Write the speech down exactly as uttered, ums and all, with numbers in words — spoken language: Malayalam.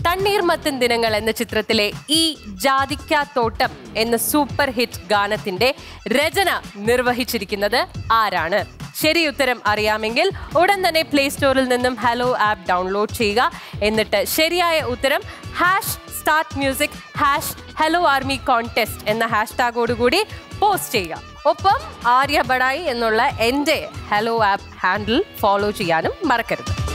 തണ്ണീർമത്തൻ ദിനങ്ങൾ എന്ന ചിത്രത്തിലെ ഈ ജാതിക്കാത്തോട്ടം എന്ന സൂപ്പർ ഹിറ്റ് ഗാനത്തിന്റെ രചന നിർവഹിച്ചിരിക്കുന്നത് ആരാണ്? ശരി ഉത്തരം അറിയാമെങ്കിൽ ഉടൻ തന്നെ പ്ലേ സ്റ്റോറിൽ നിന്നും ഹലോ ആപ്പ് ഡൗൺലോഡ് ചെയ്യുക. എന്നിട്ട് ശരിയായ ഉത്തരം hash start music hash hello army contest എന്ന ഹാഷ്ടാഗോടുകൂടി പോസ്റ്റ് ചെയ്യുക. ഒപ്പം ആര്യ ബഡായി എന്നുള്ള എൻ്റെ ഹലോ ആപ്പ് ഹാൻഡിൽ ഫോളോ ചെയ്യാനും മറക്കരുത്.